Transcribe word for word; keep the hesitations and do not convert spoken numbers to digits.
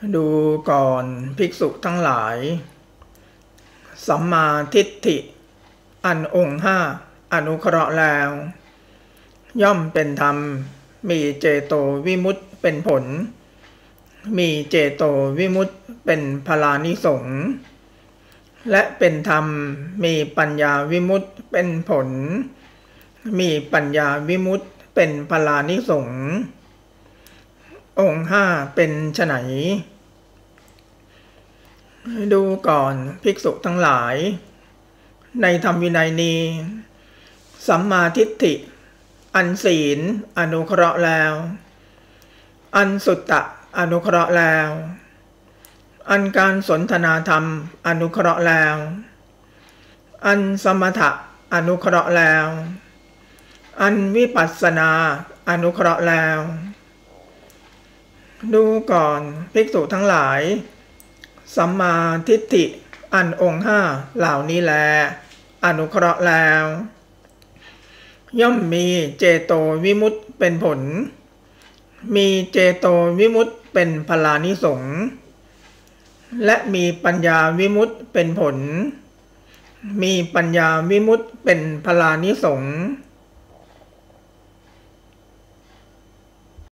ดูก่อนภิกษุทั้งหลายสัมมาทิฏฐิอันองค์ห้าอนุเคราะห์แล้วย่อมเป็นธรรมมีเจโตวิมุตติเป็นผลมีเจโตวิมุตติเป็นพลานิสงส์และเป็นธรรมมีปัญญาวิมุตติเป็นผลมีปัญญาวิมุตติเป็นพลานิสงส์องค์ห้าเป็นไฉนดูก่อนภิกษุทั้งหลายในธรรมวินัยนี้สัมมาทิฏฐิอันศีลอนุเคราะห์แล้วอันสุตตะอนุเคราะห์แล้วอันการสนทนาธรรมอนุเคราะห์แล้วอันสมถะอนุเคราะห์แล้วอันวิปัสสนาอนุเคราะห์แล้วดูก่อนภิกษุทั้งหลายสัมมาทิฏฐิอันองค์ห้าเหล่านี้แลอนุเคราะห์แล้วย่อมมีเจโตวิมุตติเป็นผลมีเจโตวิมุตติเป็นพลานิสงส์และมีปัญญาวิมุตติเป็นผลมีปัญญาวิมุตติเป็นพลานิสงส์